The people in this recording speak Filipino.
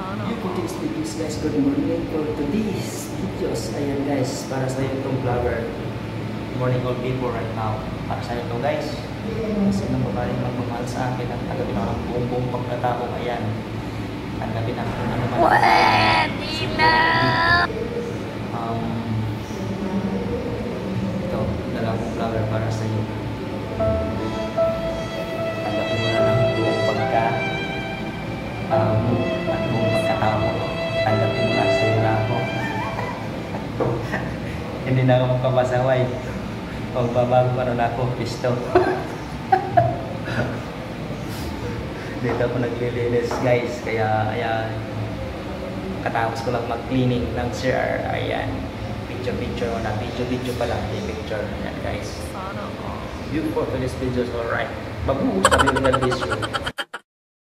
For today's videos guys, good morning. For today's videos, ayan guys, para sa itong vlogger. Morning all people right now. Para sa ito guys. Kasi nang babaeng magmamahal sa akin at tanggapin ako ng buong pagkatao. Ayan. Tanggapin ako ng ano man. Pwede na! Ito, dalawang vlogger para sa iyo. Tanggapin mo na ng buong at buong pagkatao. Tanggapin mo na sa iyo na ako. Hindi na ako magpapasaway. Pagbabago pa rin ako, pisto. Dito ako naglilinis guys. Kaya ayan, katapos ko lang mag-cleaning ng CR. Ayan, picture na. Video pala, hindi picture. Ayan guys. View for today's videos, alright. Bagus kami dengan video.